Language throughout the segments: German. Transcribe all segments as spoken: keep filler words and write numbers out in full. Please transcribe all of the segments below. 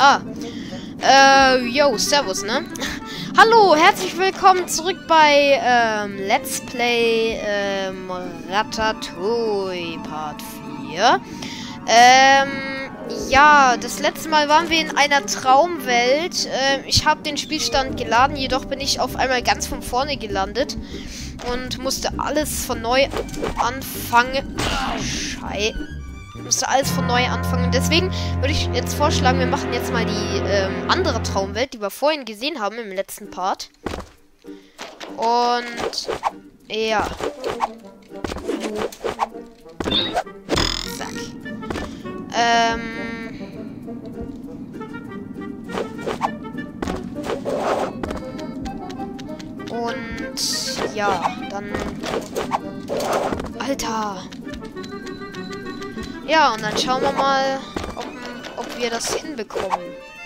Ah. Äh, yo, servus, ne? Hallo, herzlich willkommen zurück bei, ähm, Let's Play, ähm, Ratatouille Part vier. Ähm, ja, das letzte Mal waren wir in einer Traumwelt. Ähm, ich habe den Spielstand geladen, jedoch bin ich auf einmal ganz von vorne gelandet. Und musste alles von neu anfangen. Scheiße. Musste alles von neu anfangen. Deswegen würde ich jetzt vorschlagen, wir machen jetzt mal die ähm, andere Traumwelt, die wir vorhin gesehen haben im letzten Part. Und ja. Zack. Ähm. Und ja, dann. Alter. Ja, und dann schauen wir mal, ob, ob wir das hinbekommen.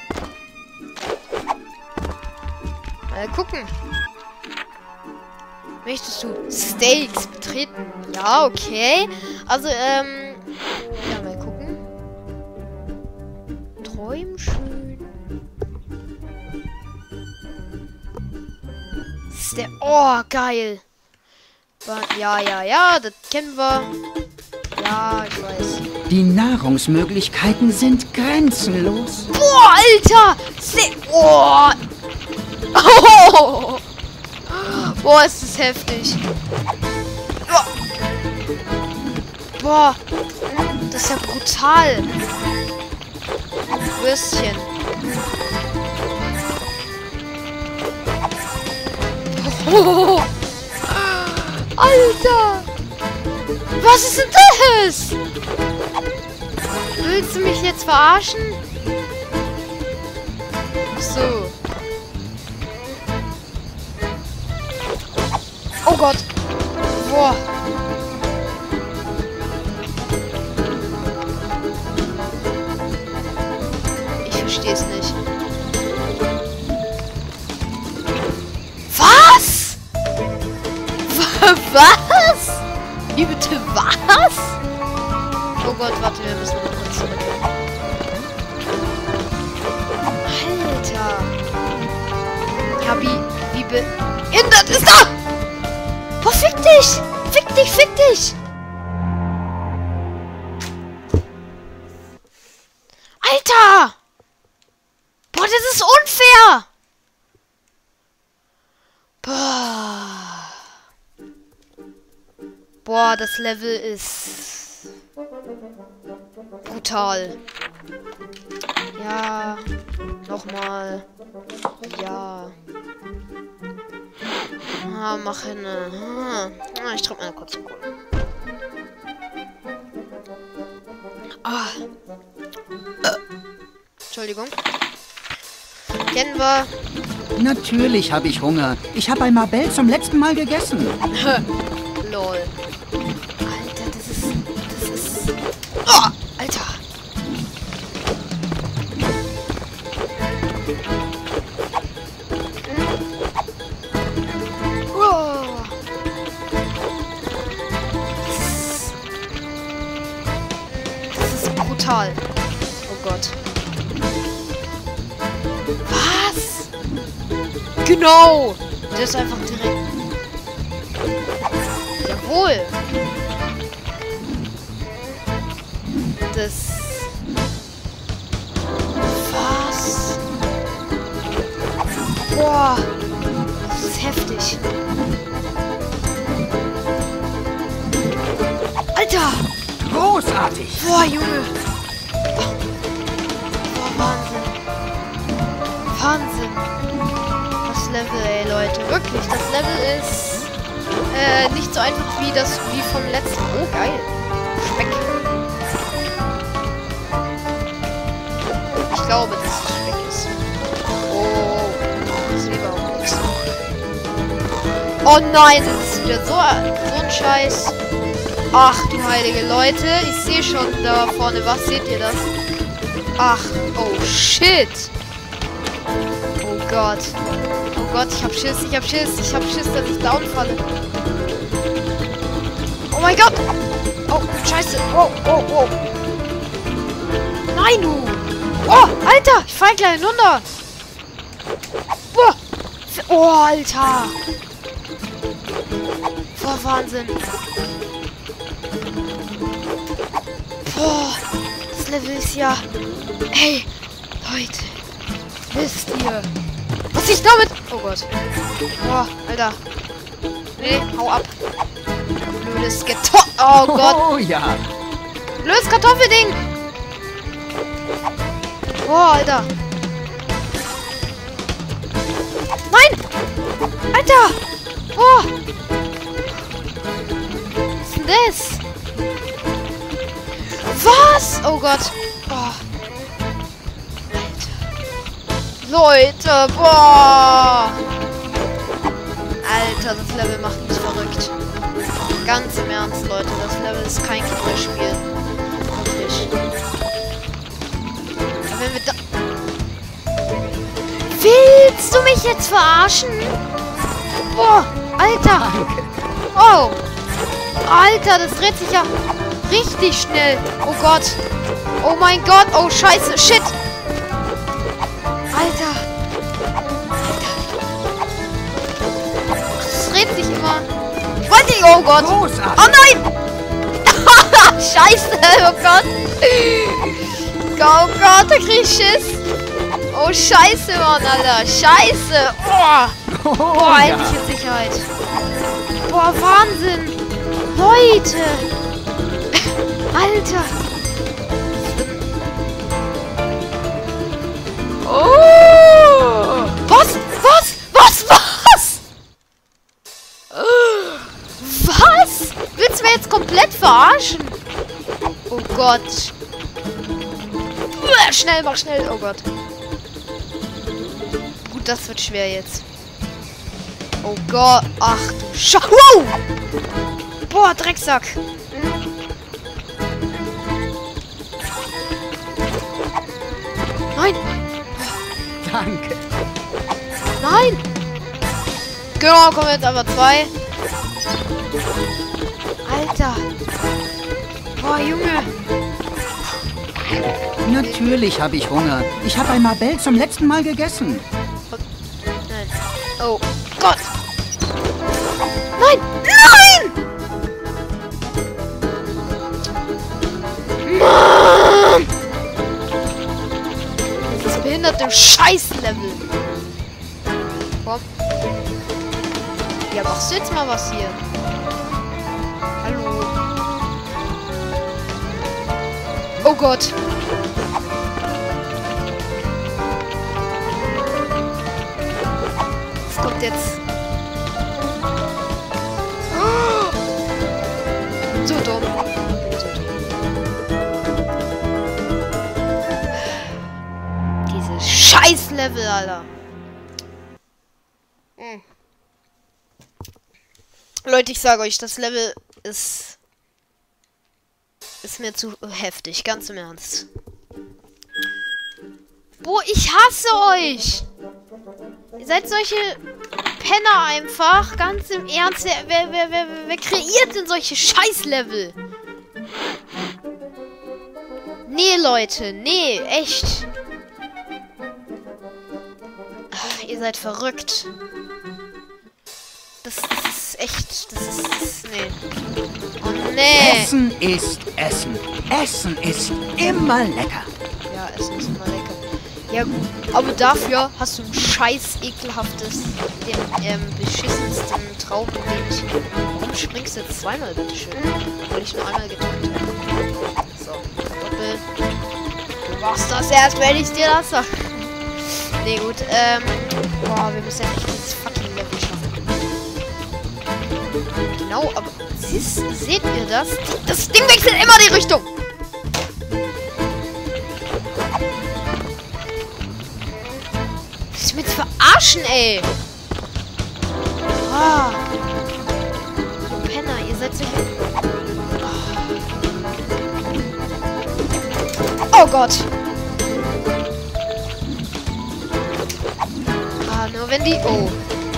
Mal gucken. Möchtest du Steaks betreten? Ja, okay. Also, ähm... ja, mal gucken. Träum schön. Ste oh, geil. Ja, ja, ja, das kennen wir. Ja, ich weiß. Die Nahrungsmöglichkeiten sind grenzenlos. Boah, Alter! Se oh. Oh. Boah, ist das heftig. Boah. Boah. Das ist ja brutal. Würstchen. Oh. Alter! Was ist denn das? Willst du mich jetzt verarschen? So. Oh Gott. Boah. Ich verstehe es nicht. Was? Was? Wie bitte was? Oh Gott, warte, wir müssen noch kurz zurück. Alter. Ja, wie, wie behindert ist da? Oh, fick dich! Fick dich, fick dich! Alter! Boah, das ist unfair! Boah. Boah, das Level ist brutal. Ja, nochmal. Ja. Ah, mach hin. Ah, ich drück mal kurz Kohle. Ah. Äh. Entschuldigung. Kennen wir. Natürlich habe ich Hunger. Ich habe bei Mabel zum letzten Mal gegessen. Lol. Alter, das ist... Das ist... Oh, Alter. Oh. Das ist... Das ist brutal. Oh Gott. Was? Genau. Der ist einfach direkt... Jawohl. Das... Was? Boah. Das ist heftig. Alter. Großartig. Boah, Junge. Boah, Wahnsinn. Wahnsinn. Das Level, ey, Leute. Wirklich, das Level ist... Äh, nicht so einfach wie das, wie vom letzten. Oh, geil. Speck. Ich glaube, dass es Speck ist. Oh, ich sehe überhaupt nichts. Oh nein, das ist wieder so, so ein Scheiß. Ach, du heilige Leute. Ich sehe schon da vorne. Was seht ihr das? Ach, oh shit. Oh Gott. Oh Gott, ich hab Schiss, ich hab Schiss, ich hab Schiss, dass ich downfalle. Oh mein Gott! Oh, scheiße! Oh, oh, oh! Nein, du! Oh, Alter, ich fall gleich runter. Boah. Oh, Alter. Boah, Wahnsinn. Boah, das Level ist ja... Ey, Leute. Wisst ihr, was ich damit... Oh Gott. Boah, Alter. Nee, hau ab. Blödes Kartoffel... Oh Gott. Oh ja. Blödes Kartoffelding. Boah, Alter. Nein! Alter! Boah! Was ist denn das? Was? Oh Gott. Oh. Alter. Leute, boah! Alter, das Level macht mich verrückt. Ganz im Ernst, Leute. Das Level ist kein Kinderspiel. Wirklich. Aber wenn wir da... Willst du mich jetzt verarschen? Boah, Alter. Oh. Alter, das dreht sich ja richtig schnell. Oh Gott. Oh mein Gott. Oh, scheiße. Shit. Alter. Alter. Das dreht sich immer. Wollte ich. Oh Gott. Oh nein. Scheiße. Oh Gott. Oh Gott, da krieg ich Schiss. Oh, scheiße, Mann, Alter. Scheiße. Oh. Boah, endlich in Sicherheit. Boah, Wahnsinn. Leute. Alter. Oh. Was? Was? Was? Was? Was? Willst du mir jetzt komplett verarschen? Oh Gott. Schnell, mach schnell. Oh Gott. Gut, das wird schwer jetzt. Oh Gott. Ach du Scha... Wow! Boah, Drecksack. Nein. Danke. Nein. Genau, kommen jetzt aber zwei. Alter. Boah, Junge. Natürlich habe ich Hunger. Ich habe ein Mabel zum letzten Mal gegessen. Nein. Oh Gott. Nein. Nein. Mann. Das behinderte Scheiß-Level. Komm. Ja, machst du jetzt mal was hier? Hallo. Oh Gott. Was kommt jetzt? Oh. So dumm. So dumm. Dieses Scheiß-Level, Alter. Hm. Leute, ich sage euch, das Level ist... Ist mir zu heftig, ganz im Ernst. Boah, ich hasse euch! Ihr seid solche Penner einfach, ganz im Ernst. Wer, wer, wer, wer, wer kreiert denn solche Scheißlevel? Nee, Leute, nee, echt. Ach, ihr seid verrückt. Das, das ist echt, das ist, das ist, nee. Oh, nee. Essen ist Essen. Essen ist immer lecker. Ja, Essen ist immer lecker. Ja, gut. Aber dafür hast du ein scheiß ekelhaftes, den ähm, beschissensten Traubenmädchen. Warum springst du jetzt zweimal, bitteschön? Weil ich nur einmal gedrückt habe. So, Doppel. Du machst das erst, wenn ich dir das sag. Nee, gut, ähm. Boah, wir müssen ja echt dieses fucking Level schaffen. Genau, aber siehst, seht ihr das? Das Ding wechselt immer die Richtung. Willst du mich jetzt verarschen, ey? Ah. Penner, ihr seid solche... Oh. Oh Gott. Ah, nur wenn die... Oh.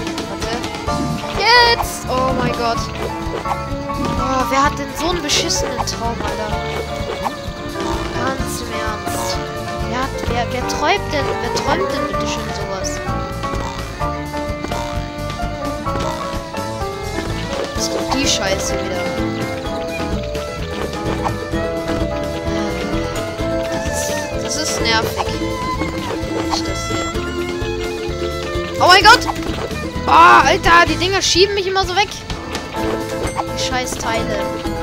Jetzt! Oh mein Gott. Oh, wer hat denn so einen beschissenen Traum, Alter? Ganz im Ernst. Wer hat Wer, wer träumt denn? Wer träumt denn bitte schön sowas? Was ist doch die Scheiße wieder? Das ist, das ist nervig. Ich das hier. Oh mein Gott! Oh, Alter, die Dinger schieben mich immer so weg. Die scheiß Teile.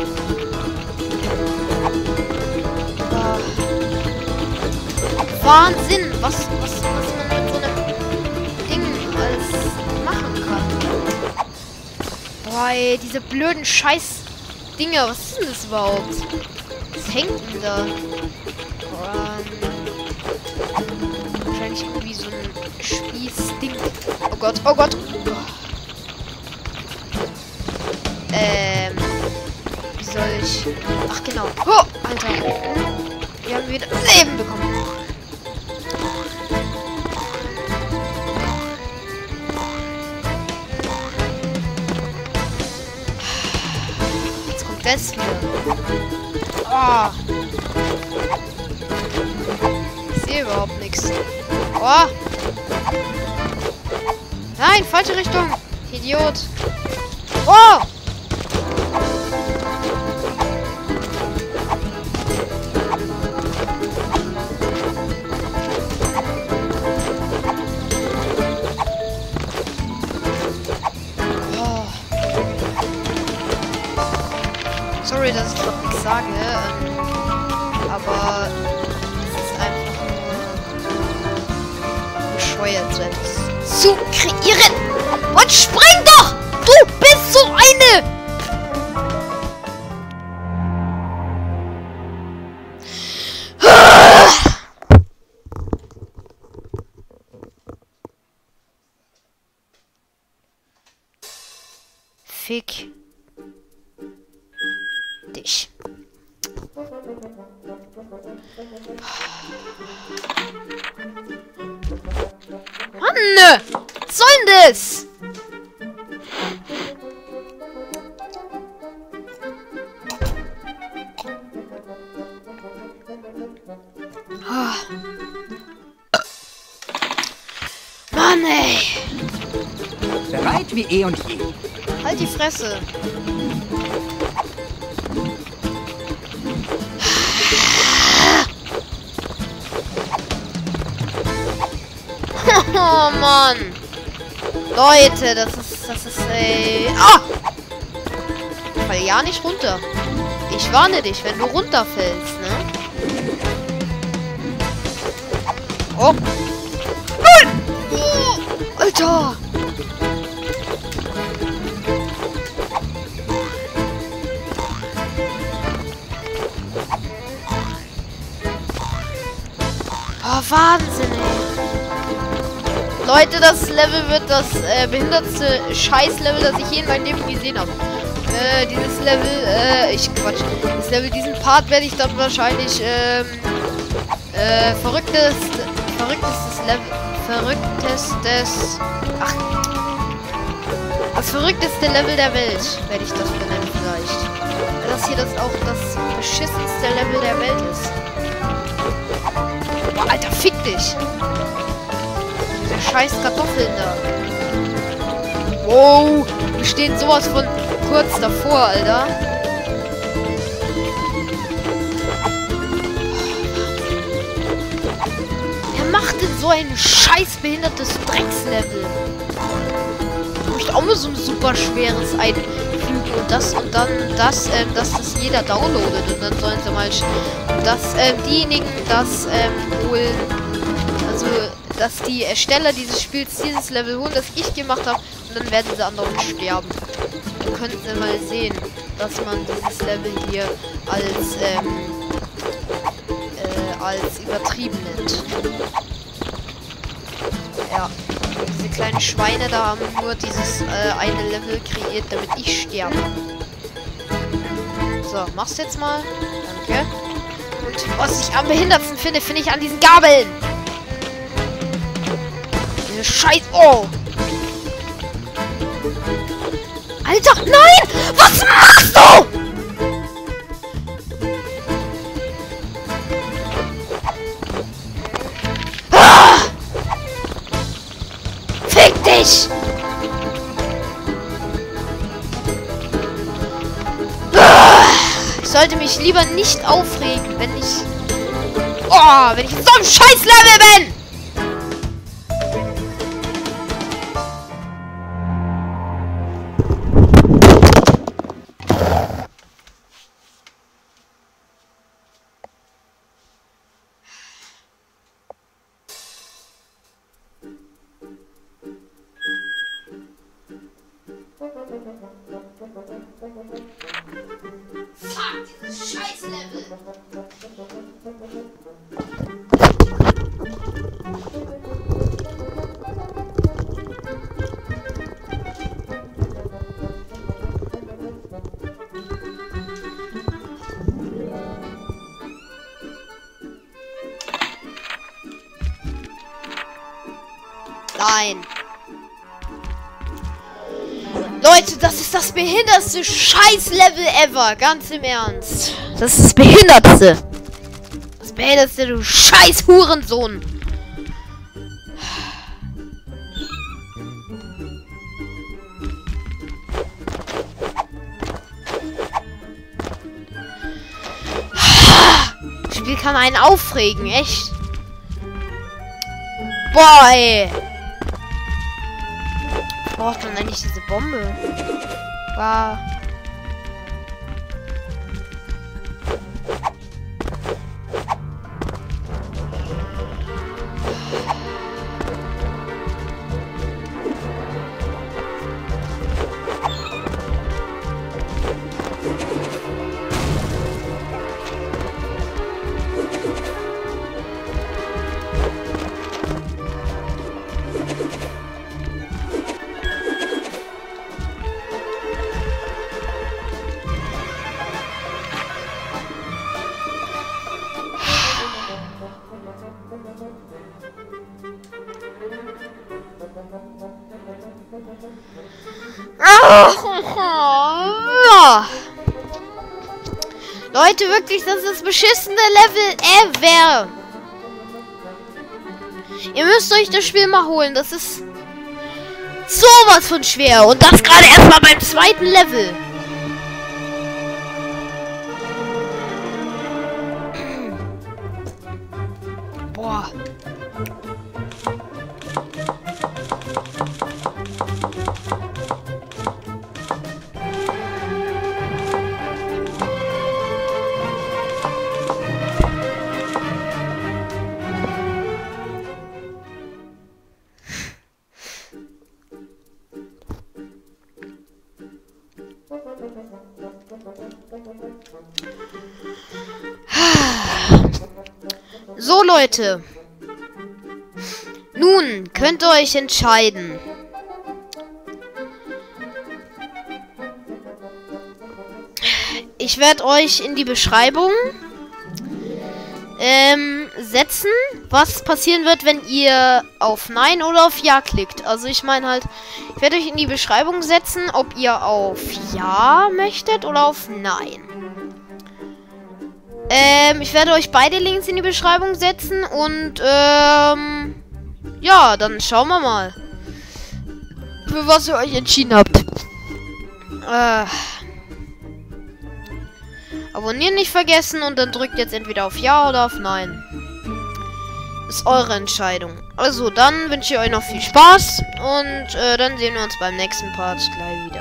Oh. Wahnsinn, was, was, was man mit so einem Ding alles machen kann. Boah, ey, diese blöden scheiß Dinger, was ist denn das überhaupt? Was hängt denn da? Um, wahrscheinlich irgendwie so ein Spießding. Oh Gott, oh Gott. Ähm, wie soll ich... Ach genau. Oh, Alter. Wir haben wieder Leben bekommen. Jetzt kommt das wieder. Oh. Ich sehe überhaupt nichts. Oh. Nein, falsche Richtung. Idiot. Oh. Sorry, dass ich doch nichts sage, ähm, aber es ist einfach nur bescheuert, so etwas zu kreieren. Und spring doch! Du bist so eine! Fick dich. Mann! Was soll denn das? Mann, ey! Bereit wie eh und je. Halt die Fresse. Oh Mann! Leute, das ist, das ist, ey. Ah! Fall ja nicht runter. Ich warne dich, wenn du runterfällst, ne? Oh! Nein! Oh, Alter! Oh, Wahnsinn, ey. Leute, das Level wird das äh, behindertste Scheiß-Level, das ich je in meinem Leben gesehen habe. Äh, dieses Level, äh, ich quatsch. Das Level, diesen Part werde ich dann wahrscheinlich, ähm, äh, verrücktes, verrücktestes Level, verrücktestes, ach, das verrückteste Level der Welt, werde ich das benennen vielleicht. Weil das hier das auch das beschissenste Level der Welt ist. Boah, Alter, fick dich! Scheiß Kartoffeln da. Wow, wir stehen sowas von kurz davor, Alter. Wer macht denn so ein scheiß behindertes Dreckslevel? Ich möchte auch mal so ein super schweres einfügen und das und dann das, ähm, dass das jeder downloadet und dann sollen sie mal dass ähm, diejenigen das ähm, wohl, also dass die Ersteller dieses Spiels dieses Level holen, das ich gemacht habe, und dann werden sie anderen sterben. Dann könnten Sie mal sehen, dass man dieses Level hier als ähm, äh, als übertrieben nennt. Ja, diese kleinen Schweine da haben nur dieses äh, eine Level kreiert, damit ich sterbe. So, mach's jetzt mal. Danke. Und was ich am behindertsten finde, finde ich an diesen Gabeln. Scheiß. Oh! Alter, nein! Was machst du? nicht! Ich sollte mich lieber nicht aufregen, wenn ich... Oh, wenn ich in so einem Scheiß-Level bin! Fuck, dieses Scheiß-Level! Nein. Leute, das ist das behindertste Scheiß-Level ever. Ganz im Ernst. Das ist das behindertste. Das behindertste, du Scheiß-Hurensohn. Das Spiel kann einen aufregen, echt. Boah, ey. Braucht man eigentlich diese Bombe? Wow. Leute, wirklich, das ist das beschissene Level ever. Ihr müsst euch das Spiel mal holen. Das ist sowas von schwer. Und das gerade erstmal beim zweiten Level. Boah. So, Leute. Nun könnt ihr euch entscheiden. Ich werde euch in die Beschreibung ähm, setzen, was passieren wird, wenn ihr auf Nein oder auf Ja klickt. Also ich meine halt, ich werde euch in die Beschreibung setzen, ob ihr auf Ja möchtet oder auf Nein. Ähm, ich werde euch beide Links in die Beschreibung setzen und, ähm, ja, dann schauen wir mal, für was ihr euch entschieden habt. Äh, abonnieren nicht vergessen und dann drückt jetzt entweder auf Ja oder auf Nein. Ist eure Entscheidung. Also, dann wünsche ich euch noch viel Spaß und, äh, dann sehen wir uns beim nächsten Part gleich wieder.